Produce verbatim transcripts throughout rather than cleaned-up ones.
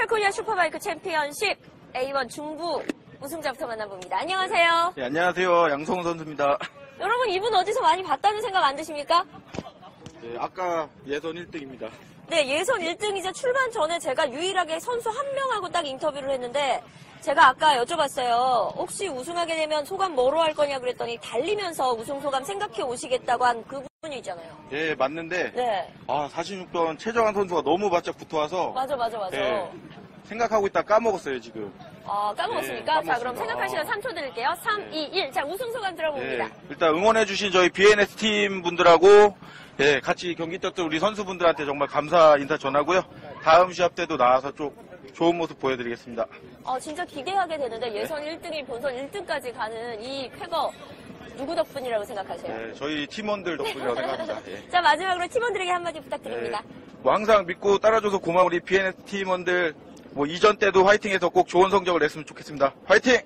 이천십팔 코리아 슈퍼바이크 챔피언십 에이 원 중부 우승자부터 만나봅니다. 안녕하세요. 네, 안녕하세요. 양성훈 선수입니다. 여러분 이분 어디서 많이 봤다는 생각 안 드십니까? 네, 아까 예선 일 등입니다. 네, 예선 일 등이자 출발 전에 제가 유일하게 선수 한 명하고 딱 인터뷰를 했는데 제가 아까 여쭤봤어요. 혹시 우승하게 되면 소감 뭐로 할 거냐 그랬더니 달리면서 우승 소감 생각해 오시겠다고 한 그분이 있잖아요. 네, 맞는데 네. 아, 사십육 번 최정환 선수가 너무 바짝 붙어와서 맞아, 맞아, 맞아. 네, 생각하고 있다 까먹었어요, 지금. 아, 까먹었습니까? 네, 자, 그럼 까먹었습니다. 생각할 시간 삼 초 드릴게요. 삼, 네. 이, 일. 자, 우승 소감 들어봅니다. 네, 일단 응원해주신 저희 비엔에스 팀 분들하고 네, 같이 경기 뛰었던 우리 선수분들한테 정말 감사 인사 전하고요. 다음 시합 때도 나와서 좀 좋은 모습 보여드리겠습니다. 어, 진짜 기대하게 되는데 예선 일 등이 본선 일 등까지 가는 이 쾌거 누구 덕분이라고 생각하세요? 네, 저희 팀원들 덕분이라고 생각합니다. 네. 자, 마지막으로 팀원들에게 한마디 부탁드립니다. 네, 뭐 항상 믿고 따라줘서 고마운 우리 비엔에스 팀원들 뭐 이전 때도 화이팅해서 꼭 좋은 성적을 냈으면 좋겠습니다. 화이팅!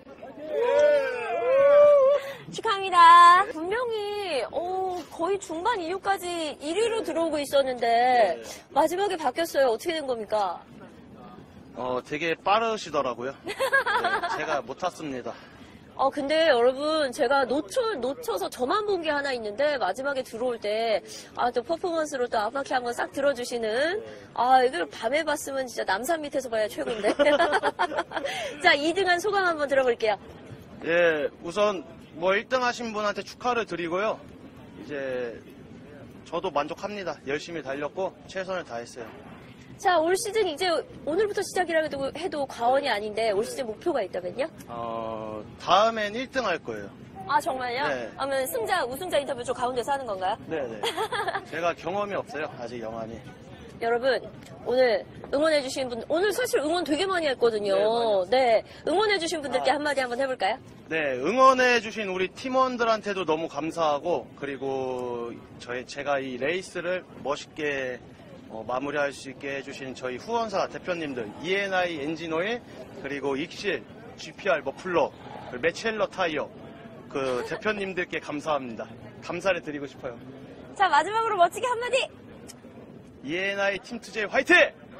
축하합니다. 분명히 어, 거의 중반 이후까지 일 위로 들어오고 있었는데 마지막에 바뀌었어요. 어떻게 된 겁니까? 어, 되게 빠르시더라고요. 네, 제가 못 탔습니다. 어, 근데 여러분, 제가 놓쳐, 놓쳐서 저만 본 게 하나 있는데, 마지막에 들어올 때, 아, 또 퍼포먼스로 또 앞바퀴 한번 싹 들어주시는, 아, 이걸 밤에 봤으면 진짜 남산 밑에서 봐야 최고인데. 자, 이 등한 소감 한번 들어볼게요. 예, 우선 뭐 일 등 하신 분한테 축하를 드리고요. 이제 저도 만족합니다. 열심히 달렸고 최선을 다했어요. 자, 올 시즌 이제 오늘부터 시작이라고 해도 과언이 아닌데, 올 시즌 목표가 있다면요? 어, 다음엔 일 등 할 거예요. 아, 정말요? 네. 그러면 승자, 우승자 인터뷰 좀 가운데서 하는 건가요? 네네. 제가 경험이 없어요. 아직 영환이. 여러분, 오늘 응원해주신 분, 오늘 사실 응원 되게 많이 했거든요. 네. 응원해주신 분들께 아. 한마디 한번 해볼까요? 네, 응원해주신 우리 팀원들한테도 너무 감사하고, 그리고 저희, 제가 이 레이스를 멋있게 어, 마무리할 수 있게 해주신 저희 후원사 대표님들, 이엔아이 엔진오일, 그리고 익실, 지피알 머플러, 매첼러 타이어, 그 대표님들께 감사합니다. 감사를 드리고 싶어요. 자, 마지막으로 멋지게 한마디! 이엔아이 팀투제이 화이팅!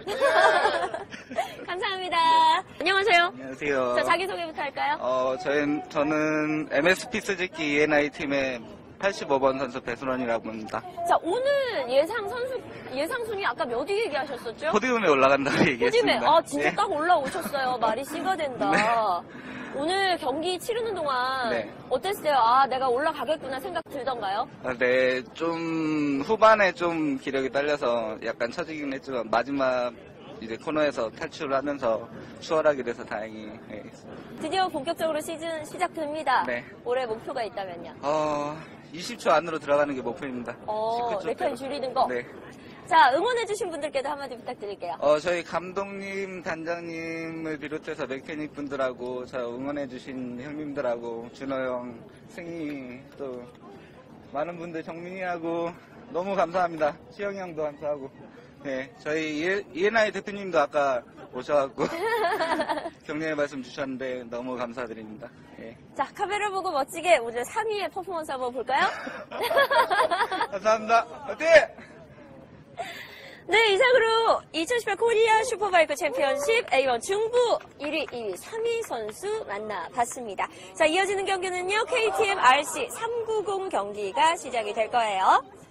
감사합니다. 안녕하세요. 안녕하세요. 자, 자기소개부터 할까요? 어, 저희, 저는 엠에스피 스즈키 이엔아이 팀의 팔십오 번 선수 배순원이라고 합니다. 자, 오늘 예상 선수, 예상 순위 아까 몇 위 얘기하셨었죠? 포디움에 올라간다고 포디움에, 얘기했습니다. 아, 진짜 네. 딱 올라오셨어요. 말이 씨가 된다. 오늘 경기 치르는 동안 네. 어땠어요? 아, 내가 올라가겠구나 생각 들던가요? 아, 네, 좀 후반에 좀 기력이 딸려서 약간 처지긴 했지만 마지막 이제 코너에서 탈출을 하면서 수월하게 돼서 다행히. 네. 드디어 본격적으로 시즌 시작됩니다. 네. 올해 목표가 있다면요? 어, 이십 초 안으로 들어가는 게 목표입니다. 어, 십구 초 레타임 대로. 줄이는 거? 네. 자, 응원해주신 분들께도 한마디 부탁드릴게요. 어, 저희 감독님, 단장님을 비롯해서 메케닉 분들하고, 저 응원해주신 형님들하고, 준호 형, 승희, 또, 많은 분들, 정민이하고, 너무 감사합니다. 시영이 형도 감사하고. 네, 저희 이엔아이 대표님도 아까 오셔갖고, 격려의 말씀 주셨는데, 너무 감사드립니다. 예. 자, 카메라 보고 멋지게 오늘 삼 위의 퍼포먼스 한번 볼까요? 감사합니다. 화이팅! 네, 이상으로 이천십팔 코리아 슈퍼바이크 챔피언십 에이 원 중부 일 위, 이 위, 삼 위 선수 만나봤습니다. 자, 이어지는 경기는요, 케이티엠 알씨 삼백구십 경기가 시작이 될 거예요.